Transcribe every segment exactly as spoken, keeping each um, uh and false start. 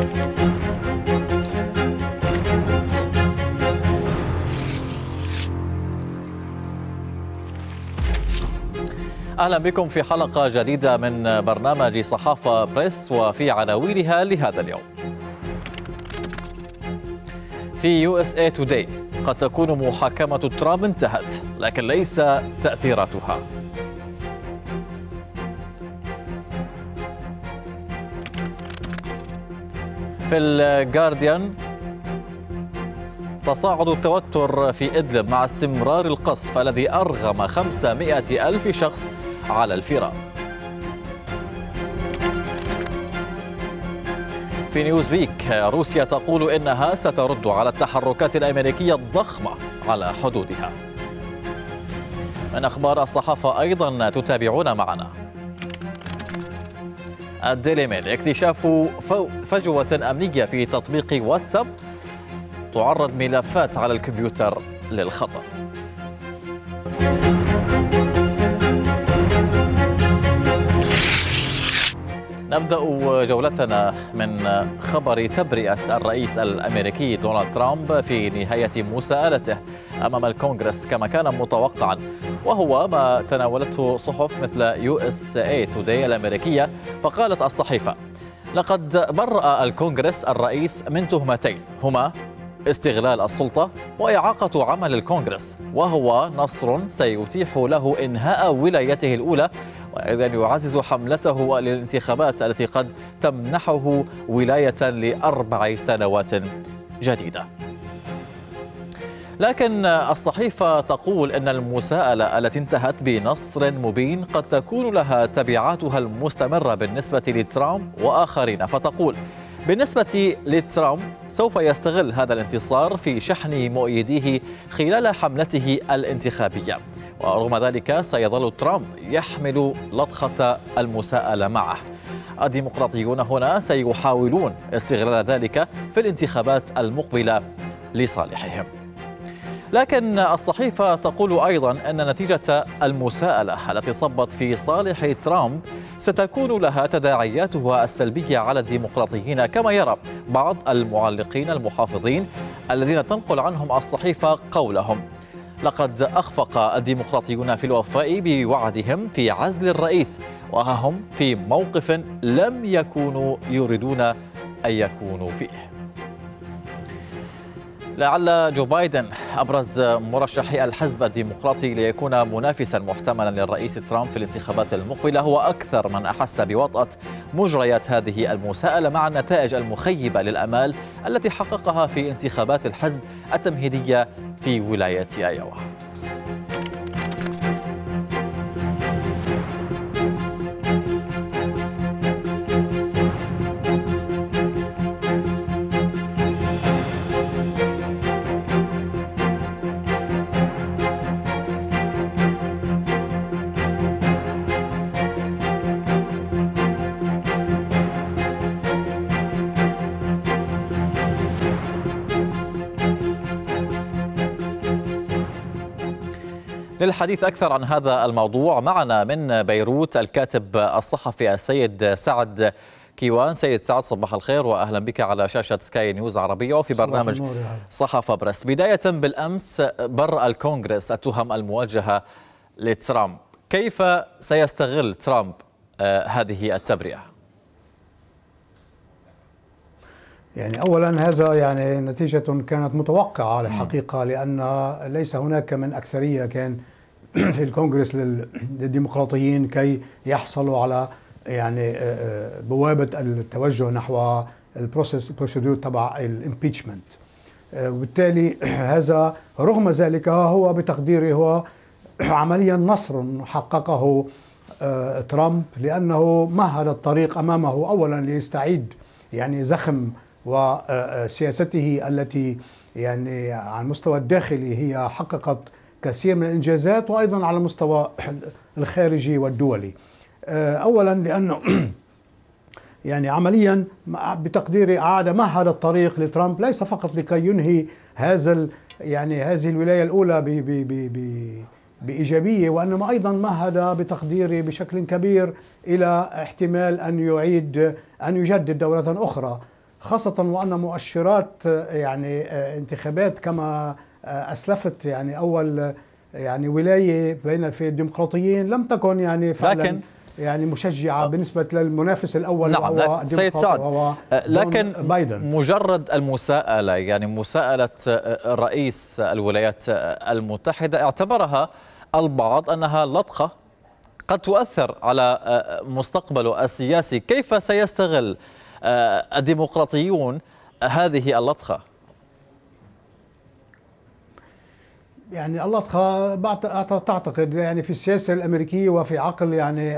أهلا بكم في حلقة جديدة من برنامج صحافة بريس، وفي عناوينها لهذا اليوم. في يو إس إيه توداي: قد تكون محاكمة ترامب انتهت لكن ليس تأثيراتها. في الجارديان: تصاعد التوتر في إدلب مع استمرار القصف الذي أرغم خمسمائة ألف شخص على الفرار. في نيوزويك: روسيا تقول إنها سترد على التحركات الأمريكية الضخمة على حدودها. من أخبار الصحافة أيضا تتابعون معنا. الديلي ميل: اكتشاف فجوة أمنية في تطبيق واتساب تعرض ملفات على الكمبيوتر للخطر. نبدأ جولتنا من خبر تبرئة الرئيس الأمريكي دونالد ترامب في نهاية مساءلته أمام الكونغرس كما كان متوقعا، وهو ما تناولته صحف مثل يو إس إيه توداي الأمريكية. فقالت الصحيفة: لقد برأ الكونغرس الرئيس من تهمتين، هما استغلال السلطة وإعاقة عمل الكونغرس، وهو نصر سيتيح له إنهاء ولايته الأولى وأيضا يعزز حملته للانتخابات التي قد تمنحه ولاية لأربع سنوات جديدة. لكن الصحيفة تقول إن المساءلة التي انتهت بنصر مبين قد تكون لها تبعاتها المستمرة بالنسبة لترامب وآخرين. فتقول: بالنسبة لترامب سوف يستغل هذا الانتصار في شحن مؤيديه خلال حملته الانتخابية، ورغم ذلك سيظل ترامب يحمل لطخة المساءلة معه. الديمقراطيون هنا سيحاولون استغلال ذلك في الانتخابات المقبلة لصالحهم. لكن الصحيفة تقول أيضا أن نتيجة المساءلة التي صبت في صالح ترامب ستكون لها تداعياتها السلبية على الديمقراطيين، كما يرى بعض المعلقين المحافظين الذين تنقل عنهم الصحيفة قولهم: لقد أخفق الديمقراطيون في الوفاء بوعدهم في عزل الرئيس، وها هم في موقف لم يكونوا يريدون أن يكونوا فيه. لعل جو بايدن أبرز مرشحي الحزب الديمقراطي ليكون منافسا محتملا للرئيس ترامب في الانتخابات المقبلة هو أكثر من أحس بوطأة مجريات هذه المساءلة مع النتائج المخيبة للأمال التي حققها في انتخابات الحزب التمهيدية في ولاية أيوا. للحديث أكثر عن هذا الموضوع معنا من بيروت الكاتب الصحفي السيد سعد كيوان. سيد سعد، صباح الخير وأهلا بك على شاشة سكاي نيوز عربية وفي برنامج صحافة بريس. بداية، بالأمس برأ الكونغرس التهم الموجهة لترامب، كيف سيستغل ترامب آه هذه التبرئة؟ يعني أولا هذا يعني نتيجة كانت متوقعة على الحقيقة، لأن ليس هناك من أكثرية كان في الكونغرس للديمقراطيين كي يحصلوا على يعني بوابة التوجه نحو البروسيس البروسيدور تبع الامبيتشمنت. وبالتالي هذا رغم ذلك هو بتقديري هو عمليا نصر حققه ترامب، لأنه مهد الطريق أمامه أولا ليستعيد يعني زخم وسياسته التي يعني على المستوى الداخلي هي حققت كثير من الإنجازات، وأيضا على المستوى الخارجي والدولي. أولا لأنه يعني عمليا بتقديري أعاد مهد الطريق لترامب ليس فقط لكي ينهي هذا يعني هذه الولاية الأولى ب ب ب ب بإيجابية، وإنما أيضا مهد بتقديري بشكل كبير إلى احتمال أن يعيد أن يجدد دورة أخرى، خاصة وأن مؤشرات يعني انتخابات كما أسلفت يعني أول يعني ولاية بين في الديمقراطيين لم تكن يعني فعلا لكن يعني مشجعة بالنسبة للمنافس الأول. نعم وهو سيد سعد، لكن بايدن. مجرد المساءلة يعني مساءلة رئيس الولايات المتحدة اعتبرها البعض أنها لطخة قد تؤثر على مستقبله السياسي. كيف سيستغل الديمقراطيون هذه اللطخة؟ يعني اللطخة تعتقد يعني في السياسة الأمريكية وفي عقل يعني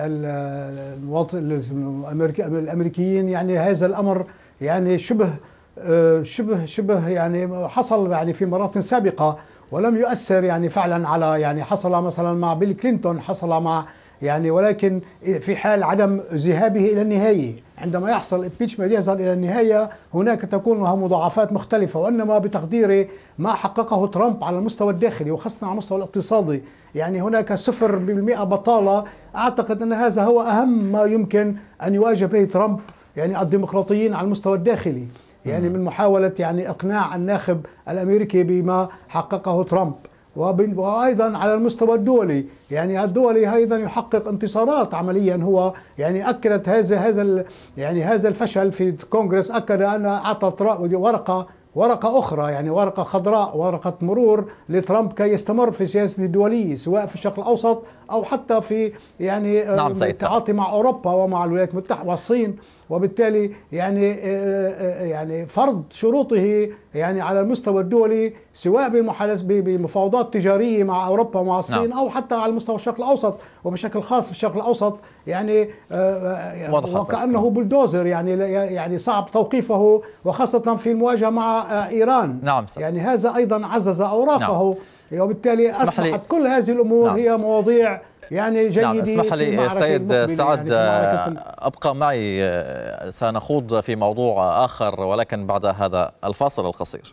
الأمريكيين يعني هذا الأمر يعني شبه شبه شبه يعني حصل يعني في مرات سابقة ولم يؤثر يعني فعلا على يعني حصل مثلا مع بيل كلينتون، حصل مع يعني ولكن في حال عدم ذهابه إلى النهاية عندما يحصل امبيتشمنت يصل إلى النهاية هناك تكون لها مضاعفات مختلفة. وإنما بتقديري ما حققه ترامب على المستوى الداخلي وخاصة على المستوى الاقتصادي يعني هناك صفر بالمئة بطالة. أعتقد أن هذا هو أهم ما يمكن أن يواجه به ترامب يعني الديمقراطيين على المستوى الداخلي يعني من محاولة يعني إقناع الناخب الأمريكي بما حققه ترامب. وأيضا على المستوى الدولي يعني الدولي أيضا يحقق انتصارات عمليا. هو يعني أكدت هذا هذا يعني هذا الفشل في الكونغرس، أكد أن أعطى ورقة ورقة أخرى يعني ورقة خضراء، ورقة مرور لترامب كي يستمر في سياسته الدولية سواء في الشرق الأوسط أو حتى في يعني نعم التعاطي مع أوروبا ومع الولايات المتحدة والصين. وبالتالي يعني يعني فرض شروطه يعني على المستوى الدولي سواء بمفاوضات تجارية مع أوروبا ومع الصين نعم. أو حتى على مستوى الشرق الأوسط وبشكل خاص في الشرق الأوسط يعني وكأنه بلدوزر يعني يعني صعب توقيفه وخاصة في المواجهة مع إيران نعم. يعني هذا أيضا عزز أوراقه نعم. وبالتالي أصبحت كل هذه الأمور نعم. هي مواضيع يعني جيدة. نعم اسمح لي سيد سعد يعني أبقى معي، سنخوض في موضوع آخر ولكن بعد هذا الفاصل القصير.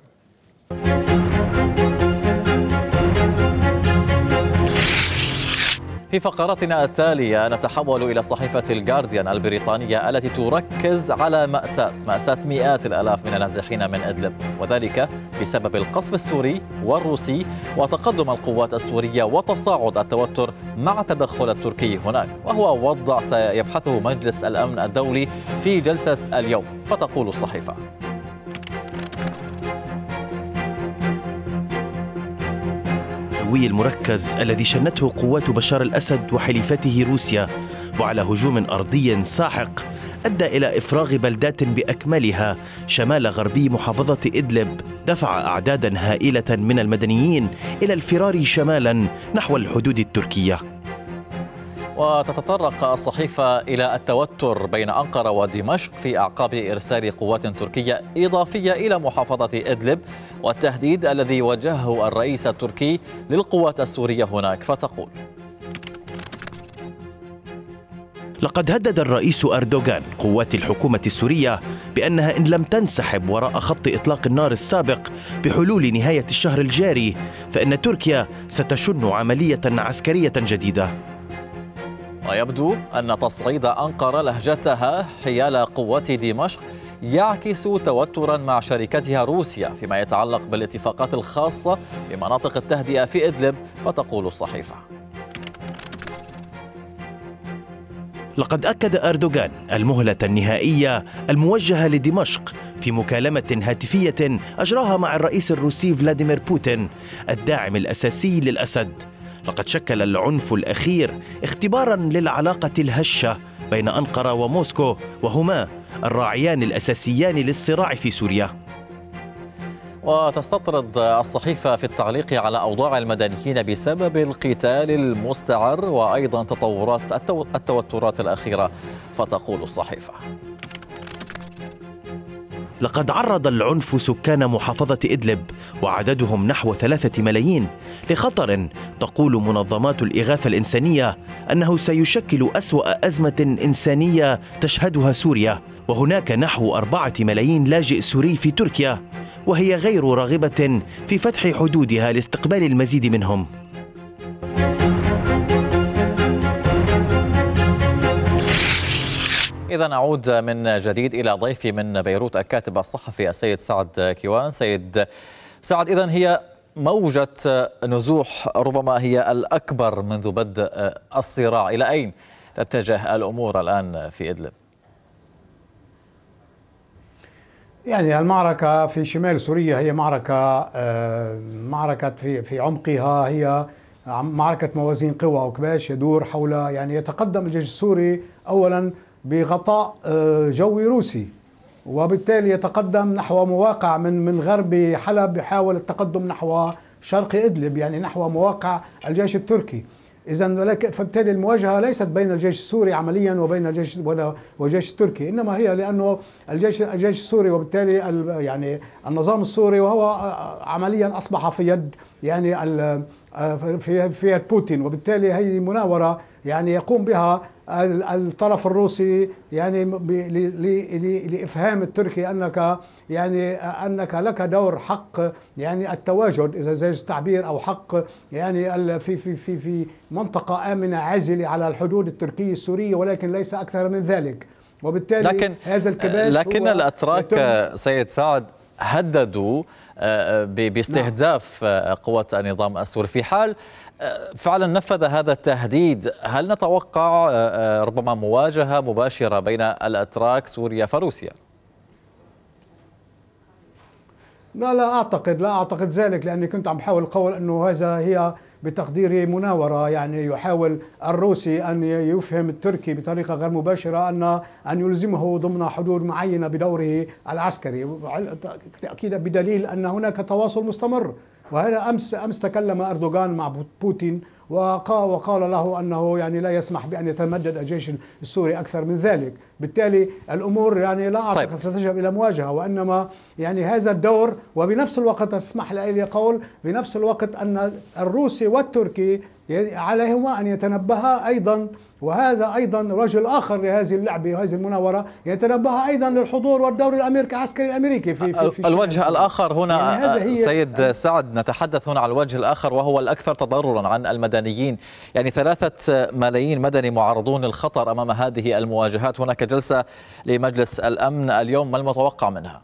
في فقرتنا التالية نتحول إلى صحيفة الجارديان البريطانية التي تركز على مأساة مأساة مئات الآلاف من النازحين من إدلب، وذلك بسبب القصف السوري والروسي وتقدم القوات السورية وتصاعد التوتر مع التدخل التركي هناك، وهو وضع سيبحثه مجلس الأمن الدولي في جلسة اليوم. فتقول الصحيفة: المركز الذي شنته قوات بشار الأسد وحليفته روسيا وعلى هجوم أرضي ساحق أدى إلى إفراغ بلدات بأكملها شمال غربي محافظة إدلب، دفع أعدادا هائلة من المدنيين إلى الفرار شمالا نحو الحدود التركية. وتتطرق الصحيفة إلى التوتر بين أنقرة ودمشق في أعقاب إرسال قوات تركية إضافية إلى محافظة إدلب والتهديد الذي وجهه الرئيس التركي للقوات السورية هناك. فتقول: لقد هدد الرئيس أردوغان قوات الحكومة السورية بأنها إن لم تنسحب وراء خط إطلاق النار السابق بحلول نهاية الشهر الجاري فإن تركيا ستشن عملية عسكرية جديدة. ويبدو أن تصعيد أنقرة لهجتها حيال قوات دمشق يعكس توترا مع شركتها روسيا فيما يتعلق بالاتفاقات الخاصة بمناطق التهدئة في إدلب. فتقول الصحيفة: لقد أكد أردوغان المهلة النهائية الموجهة لدمشق في مكالمة هاتفية أجراها مع الرئيس الروسي فلاديمير بوتين الداعم الأساسي للأسد. لقد شكل العنف الأخير اختباراً للعلاقة الهشة بين أنقرة وموسكو، وهما الراعيان الأساسيان للصراع في سوريا. وتستطرد الصحيفة في التعليق على أوضاع المدنيين بسبب القتال المستعر وأيضاً تطورات التوترات الأخيرة. فتقول الصحيفة: لقد عرض العنف سكان محافظة إدلب وعددهم نحو ثلاثة ملايين لخطر تقول منظمات الإغاثة الإنسانية أنه سيشكل أسوأ أزمة إنسانية تشهدها سوريا، وهناك نحو أربعة ملايين لاجئ سوري في تركيا وهي غير راغبة في فتح حدودها لاستقبال المزيد منهم. إذا أعود من جديد إلى ضيفي من بيروت الكاتب الصحفي السيد سعد كيوان. سيد سعد، إذا هي موجة نزوح ربما هي الأكبر منذ بدء الصراع، إلى أين تتجه الأمور الآن في إدلب؟ يعني المعركة في شمال سوريا هي معركة معركة في في عمقها هي معركة موازين قوى أو كباش يدور حول، يعني يتقدم الجيش السوري أولا بغطاء جوي روسي، وبالتالي يتقدم نحو مواقع من من غرب حلب، يحاول التقدم نحو شرق إدلب، يعني نحو مواقع الجيش التركي. إذا فبالتالي المواجهة ليست بين الجيش السوري عمليا وبين الجيش والجيش التركي، إنما هي لأنه الجيش الجيش السوري وبالتالي يعني النظام السوري وهو عمليا أصبح في يد يعني في في يد بوتين، وبالتالي هي مناورة يعني يقوم بها الطرف الروسي يعني لإفهام التركي أنك يعني أنك لك دور حق يعني التواجد، إذا جاز التعبير، أو حق يعني في في في في منطقة آمنة عازلة على الحدود التركية السورية، ولكن ليس أكثر من ذلك. وبالتالي لكن هذا الكباس لكن الأتراك سيد سعد هددوا باستهداف قوات النظام السوري. في حال فعلا نفذ هذا التهديد، هل نتوقع ربما مواجهة مباشرة بين الأتراك سوريا فروسيا؟ لا لا أعتقد لا أعتقد ذلك، لأني كنت عم بحاول قول أنه هذا هي بتقديري مناورة، يعني يحاول الروسي أن يفهم التركي بطريقة غير مباشرة أن أن يلزمه ضمن حدود معينة بدوره العسكري، تأكيدا بدليل أن هناك تواصل مستمر. وهذا أمس أمس تكلم أردوغان مع بوتين وقال وقال له أنه يعني لا يسمح بأن يتمدد الجيش السوري أكثر من ذلك. بالتالي الأمور يعني لا أعتقد طيب. ستذهب إلى مواجهة، وإنما يعني هذا الدور. وبنفس الوقت اسمح لي قول بنفس الوقت أن الروسي والتركي عليهما أن يتنبها أيضا، وهذا أيضا رجل آخر لهذه اللعبة وهذه المناورة، يتنبه أيضا للحضور والدور الأمريكي العسكري الأمريكي في, في, في الوجه الآخر هنا. يعني سيد سعد، نتحدث هنا عن الوجه الآخر وهو الأكثر تضررا عن المدنيين، يعني ثلاثة ملايين مدني معرضون للخطر أمام هذه المواجهات. هناك جلسة لمجلس الأمن اليوم، ما المتوقع منها؟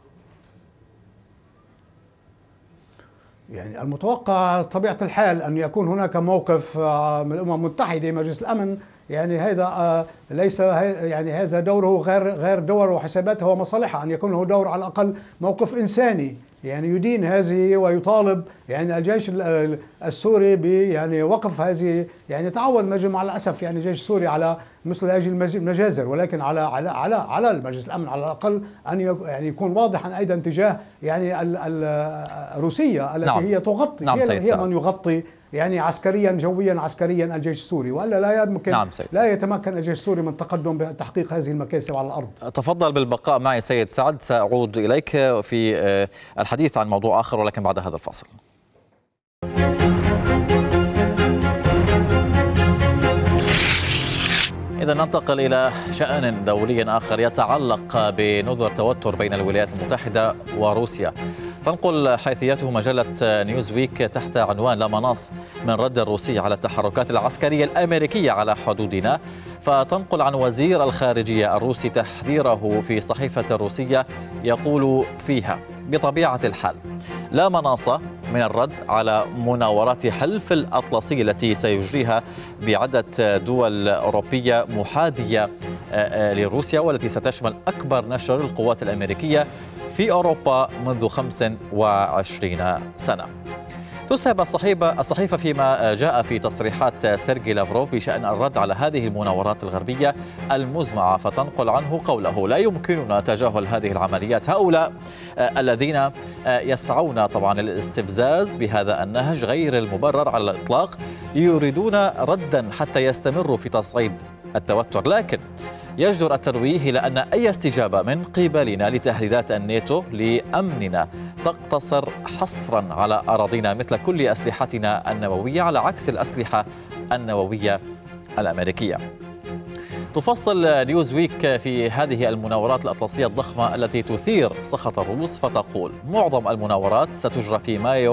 يعني المتوقع طبيعة الحال أن يكون هناك موقف من الأمم المتحدة مجلس الأمن، يعني هذا ليس يعني هذا دوره غير غير دوره وحساباته ومصالحه، أن يكون له دور على الأقل موقف إنساني، يعني يدين هذه ويطالب يعني الجيش السوري ب يعني وقف هذه. يعني تعود مع الأسف يعني الجيش السوري على مثل هذه المجازر، ولكن على على على على المجلس الأمن على الأقل أن يعني يكون واضحا أيضا تجاه يعني روسيا التي نعم. هي تغطي نعم هي, هي من يغطي يعني عسكريا جويا عسكريا الجيش السوري، والا لا يمكن نعم لا يتمكن الجيش السوري من تقدم بتحقيق هذه المكاسب على الارض. تفضل بالبقاء معي سيد سعد، سأعود اليك في الحديث عن موضوع اخر ولكن بعد هذا الفاصل. إذا ننتقل إلى شأن دولي آخر يتعلق بنذر توتر بين الولايات المتحدة وروسيا. تنقل حيثياته مجلة نيوزويك تحت عنوان لا مناص من رد الروسي على التحركات العسكرية الأمريكية على حدودنا، فتنقل عن وزير الخارجية الروسي تحذيره في صحيفة روسية يقول فيها: بطبيعة الحال لا مناص من الرد على مناورات حلف الأطلسي التي سيجريها بعدة دول أوروبية محاذية لروسيا، والتي ستشمل أكبر نشر القوات الأمريكية في أوروبا منذ خمس وعشرين سنة. تسهب الصحيفة الصحيفة فيما جاء في تصريحات سيرجي لافروف بشأن الرد على هذه المناورات الغربية المزمعة، فتنقل عنه قوله: لا يمكننا تجاهل هذه العمليات. هؤلاء الذين يسعون طبعا للاستفزاز بهذا النهج غير المبرر على الإطلاق يريدون ردا حتى يستمروا في تصعيد التوتر، لكن يجدر التنويه إلى أن أي استجابة من قبلنا لتهديدات الناتو لأمننا تقتصر حصرا على أراضينا مثل كل أسلحتنا النووية، على عكس الأسلحة النووية الأمريكية. تفصل نيوزويك في هذه المناورات الأطلسية الضخمة التي تثير سخط الروس، فتقول: معظم المناورات ستجرى في مايو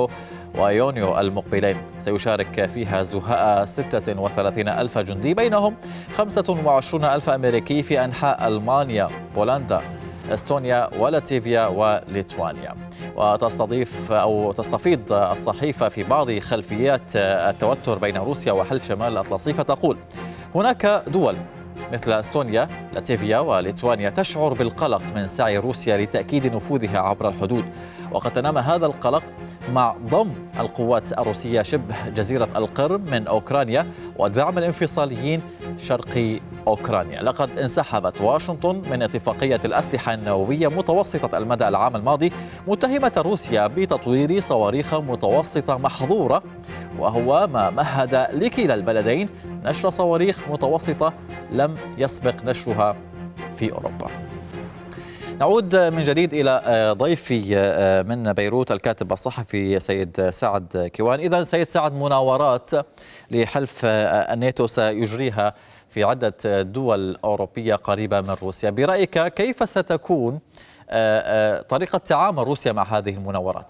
ويونيو المقبلين. سيشارك فيها زهاء ستة وثلاثين ألف جندي، بينهم خمسة وعشرين ألف أمريكي في أنحاء ألمانيا، بولندا، استونيا ولاتفيا وليتوانيا. وتستضيف أو تستفيض الصحيفة في بعض خلفيات التوتر بين روسيا وحلف شمال الأطلسي، فتقول: هناك دول مثل استونيا، لاتفيا وليتوانيا تشعر بالقلق من سعي روسيا لتأكيد نفوذها عبر الحدود، وقد تنامى هذا القلق مع ضم القوات الروسية شبه جزيرة القرم من أوكرانيا ودعم الانفصاليين شرقي أوكرانيا. لقد انسحبت واشنطن من اتفاقية الأسلحة النووية متوسطة المدى العام الماضي، متهمة روسيا بتطوير صواريخ متوسطة محظورة، وهو ما مهد لكلا البلدين نشر صواريخ متوسطة لم يسبق نشرها في أوروبا. نعود من جديد إلى ضيفي من بيروت الكاتب الصحفي سيد سعد كيوان. إذا سيد سعد، مناورات لحلف الناتو سيجريها في عدة دول أوروبية قريبة من روسيا، برأيك كيف ستكون طريقة تعامل روسيا مع هذه المناورات؟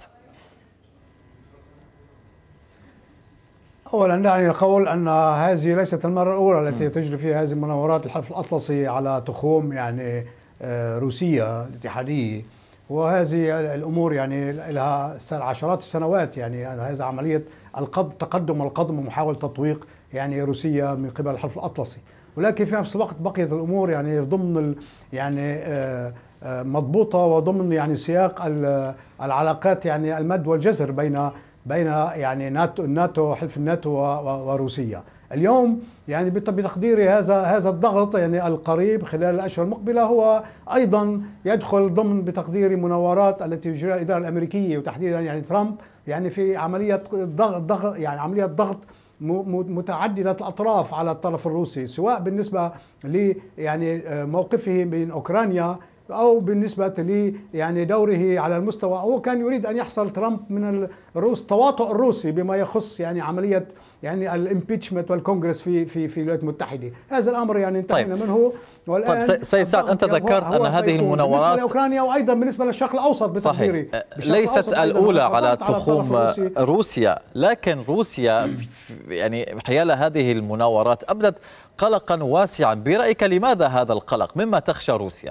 أولا دعني القول أن هذه ليست المرة الأولى التي تجري فيها هذه المناورات الحلف الأطلسي على تخوم يعني روسيا الاتحادية، وهذه الأمور يعني لها عشرات السنوات. يعني هذا عملية القد تقدم القدم ومحاولة تطويق يعني روسيا من قبل الحلف الأطلسي، ولكن في نفس الوقت بقيت الأمور يعني ضمن يعني مضبوطة وضمن يعني سياق العلاقات يعني المد والجزر بين بين يعني ناتو الناتو حلف الناتو وروسيا. اليوم يعني بتقديري هذا هذا الضغط يعني القريب خلال الاشهر المقبله هو ايضا يدخل ضمن بتقديري مناورات التي تجريها الاداره الامريكيه وتحديدا يعني ترامب يعني في عمليه ضغط يعني عمليه ضغط متعدده الاطراف على الطرف الروسي، سواء بالنسبه ل يعني موقفه من اوكرانيا أو بالنسبة لي يعني دوره على المستوى. هو كان يريد أن يحصل ترامب من الروس تواطؤ الروسي بما يخص يعني عملية يعني الامبيتشمنت والكونغرس في في في الولايات المتحدة. هذا الأمر يعني انتهينا طيب. منه. والآن طيب سيد سعد، أنت ذكرت أن هذه المناورات بالنسبة لأوكرانيا وأيضا بالنسبة للشرق الأوسط بتقديري ليست الأولى على تخوم روسيا، لكن روسيا يعني حيال هذه المناورات أبدت قلقا واسعا. برأيك لماذا هذا القلق؟ مما تخشى روسيا؟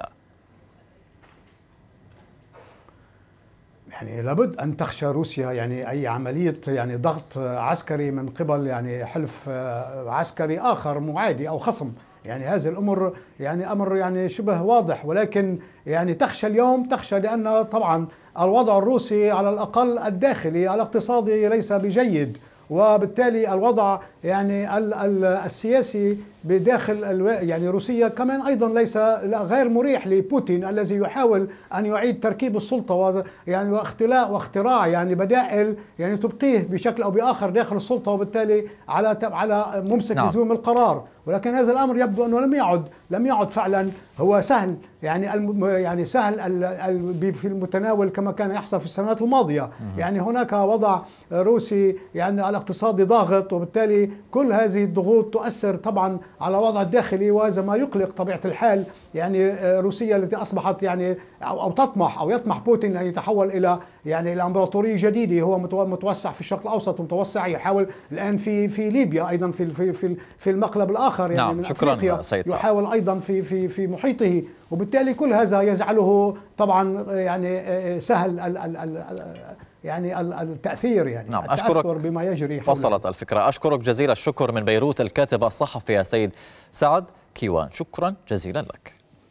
يعني لابد أن تخشى روسيا يعني أي عملية يعني ضغط عسكري من قبل يعني حلف عسكري آخر معادي أو خصم. يعني هذا الأمر يعني أمر يعني شبه واضح، ولكن يعني تخشى اليوم تخشى لأن طبعا الوضع الروسي على الأقل الداخلي الاقتصادي ليس بجيد، وبالتالي الوضع يعني السياسي بداخل يعني روسيا كمان ايضا ليس غير مريح لبوتين الذي يحاول ان يعيد تركيب السلطه يعني واختلاء واختراع يعني بدائل يعني تبقيه بشكل او باخر داخل السلطه، وبالتالي على على ممسك نعم. لزوم القرار. ولكن هذا الامر يبدو انه لم يعد لم يعد فعلا هو سهل يعني يعني سهل في المتناول كما كان يحصل في السنوات الماضيه. يعني هناك وضع روسي يعني الاقتصادي ضاغط، وبالتالي كل هذه الضغوط تؤثر طبعا على وضع الداخلي، وهذا ما يقلق طبيعة الحال يعني روسيا التي أصبحت يعني أو تطمح أو يطمح بوتين أن يتحول إلى يعني إلى إمبراطورية جديدة. هو متوسع في الشرق الأوسط ومتوسع يحاول الآن في في ليبيا أيضا في في في في المقلب الآخر يعني نعم. من شكرا أفريقيا سيد يحاول أيضا في في في محيطه، وبالتالي كل هذا يجعله طبعا يعني سهل ال ال ال يعني التأثير يعني نعم. التأثر أشكرك بما يجري حوله. وصلت الفكرة. أشكرك جزيل الشكر من بيروت الكاتب الصحفي يا سيد سعد كيوان، شكرا جزيلا لك.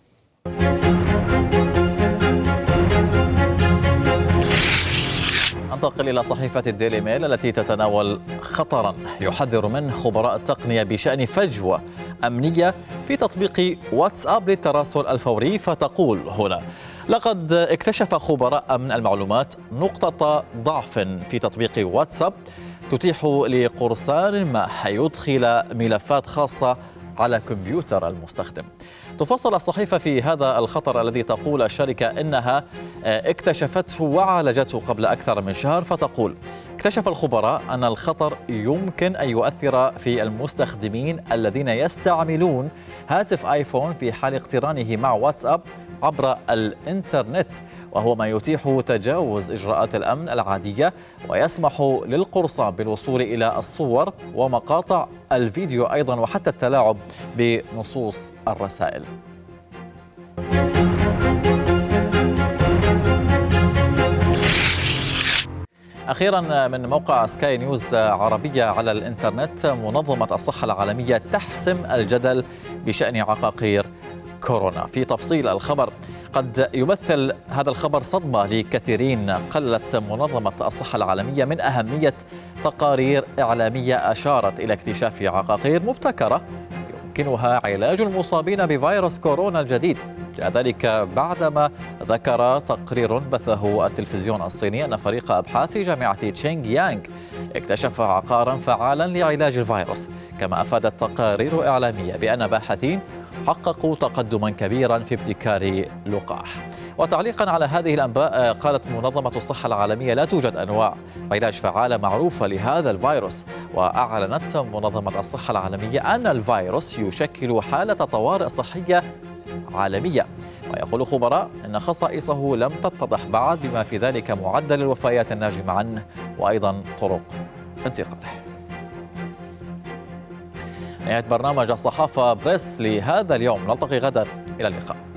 ننتقل إلى صحيفة الديلي ميل التي تتناول خطرا يحذر منه خبراء التقنية بشأن فجوة أمنية في تطبيق واتساب للتراسل الفوري، فتقول هنا: لقد اكتشف خبراء أمن المعلومات نقطة ضعف في تطبيق واتساب تتيح لقرصان ما يدخل ملفات خاصة على كمبيوتر المستخدم. تفصل الصحيفة في هذا الخطر الذي تقول الشركة إنها اكتشفته وعالجته قبل أكثر من شهر، فتقول: اكتشف الخبراء أن الخطر يمكن أن يؤثر في المستخدمين الذين يستعملون هاتف آيفون في حال اقترانه مع واتساب عبر الإنترنت، وهو ما يتيح تجاوز إجراءات الأمن العادية ويسمح للقرصان بالوصول إلى الصور ومقاطع الفيديو أيضا، وحتى التلاعب بنصوص الرسائل. أخيرا من موقع سكاي نيوز عربية على الإنترنت، منظمة الصحة العالمية تحسم الجدل بشأن عقاقير كورونا. في تفصيل الخبر: قد يمثل هذا الخبر صدمة لكثيرين. قلت منظمة الصحة العالمية من أهمية تقارير إعلامية أشارت إلى اكتشاف عقاقير مبتكرة يمكنها علاج المصابين بفيروس كورونا الجديد. جاء ذلك بعدما ذكر تقرير بثه التلفزيون الصيني أن فريق أبحاث في جامعة تشينغ يانغ اكتشف عقارا فعالا لعلاج الفيروس. كما أفادت تقارير إعلامية بأن باحثين حققوا تقدما كبيرا في ابتكار لقاح. وتعليقا على هذه الأنباء، قالت منظمة الصحة العالمية لا توجد أنواع علاج فعالة معروفة لهذا الفيروس. وأعلنت منظمة الصحة العالمية أن الفيروس يشكل حالة طوارئ صحية عالمية. ويقول خبراء أن خصائصه لم تتضح بعد، بما في ذلك معدل الوفيات الناجمة عنه وأيضا طرق انتقاله. نهاية برنامج الصحافة بريس لهذا اليوم، نلتقي غدا، إلى اللقاء.